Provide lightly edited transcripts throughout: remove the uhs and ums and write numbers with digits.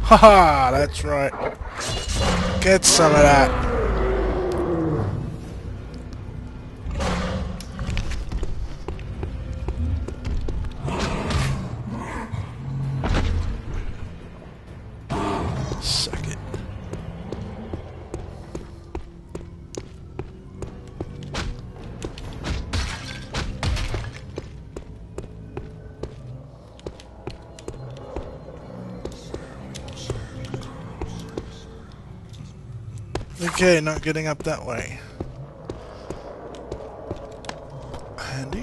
Haha, that's right. Get some of that. Suck it. Okay, not getting up that way. Handy.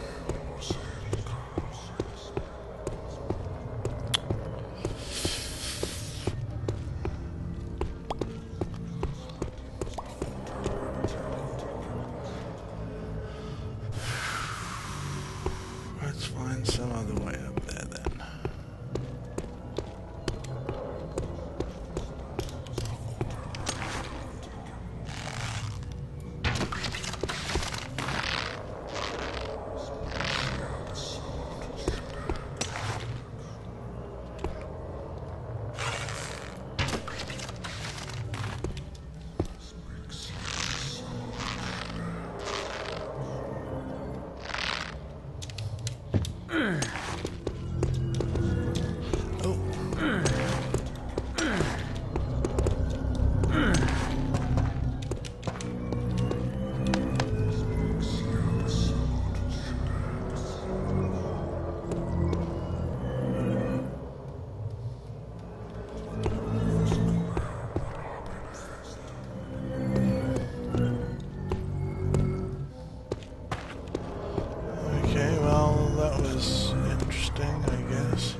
Let's find some other way up there then. Interesting, I guess.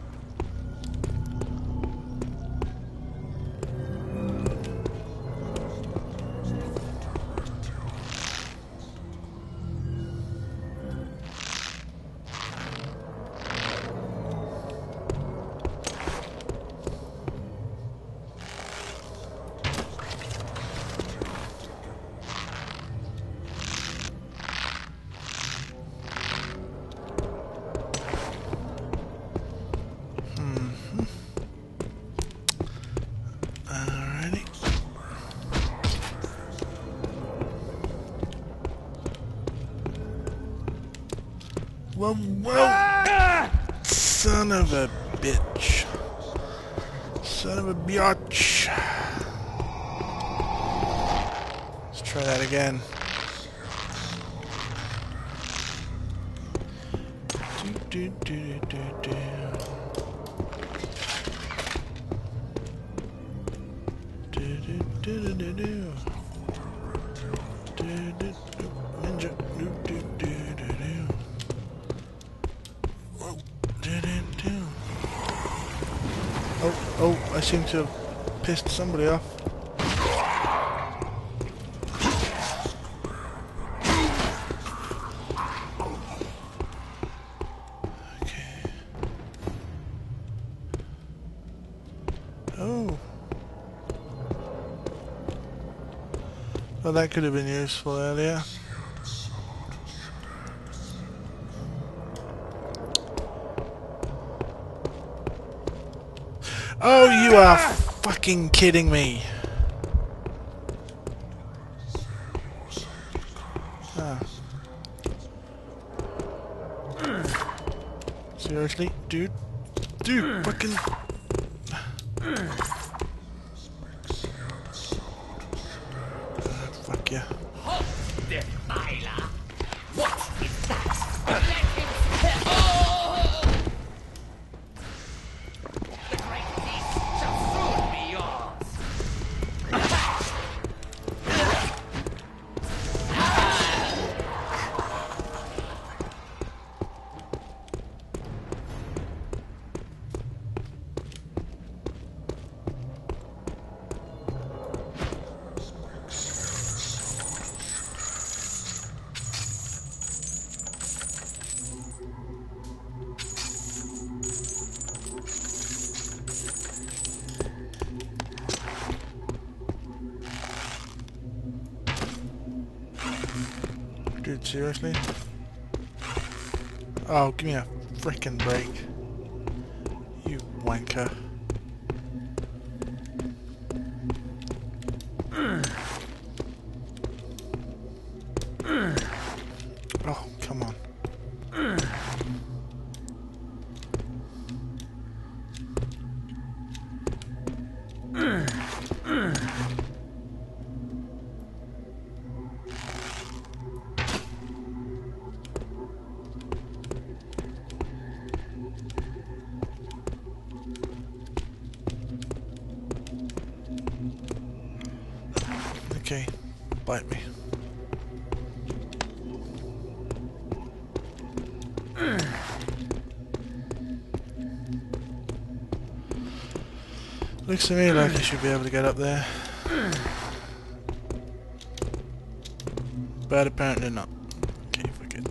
Whoa! Son of a bitch. Son of a biatch. Let's try that again. Oh, I seem to have pissed somebody off. Okay. Oh. Well, that could have been useful earlier. Oh, you are fucking kidding me. Ah. Seriously? Dude, fucking... fuck yeah. Dude, seriously? Oh, give me a frickin' break. You wanker. Okay, bite me. Looks to me like I should be able to get up there. But apparently not. Okay, forget.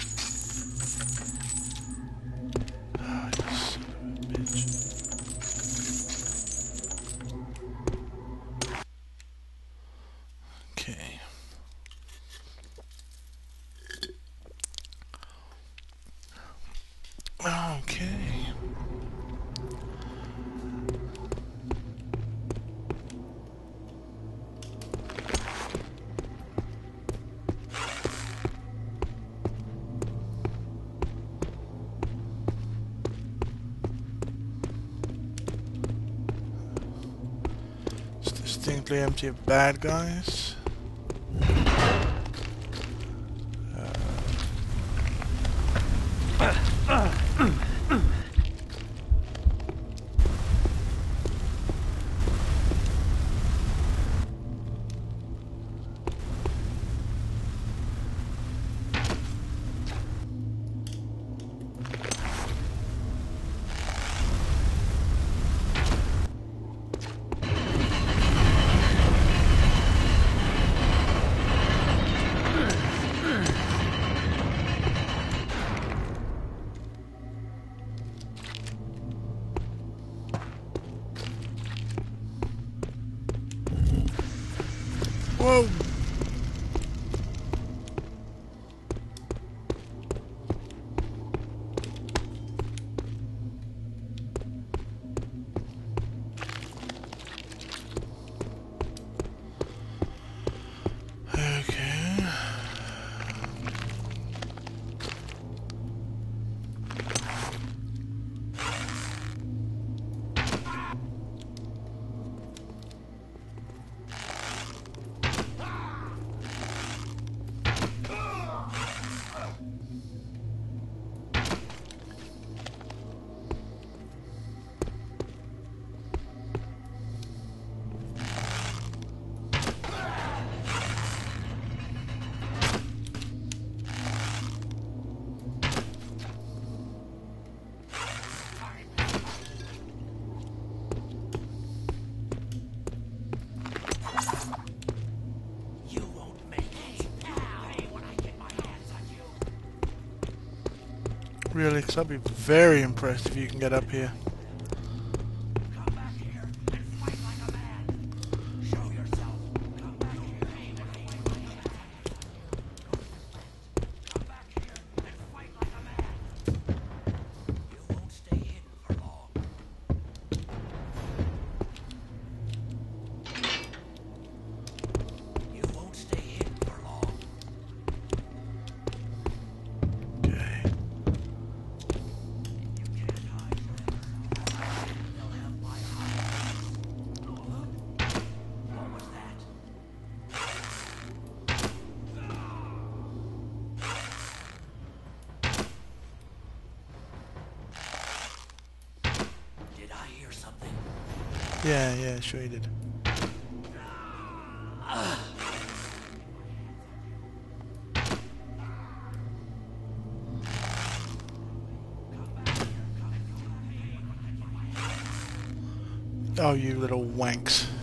Oh, you son of a bitch. Okay. Okay. It's distinctly empty of bad guys. Whoa! Okay. Really, because I'd be very impressed if you can get up here. Come back here and fight like a man. Show yourself. Come back here and fight like a man. Come back here and fight like a man. You won't stay hidden for long. You won't stay hidden for long. Okay. You can't hide forever. They'll have my hide. What was that? Did I hear something? Yeah, sure you did. Oh, you little wanks.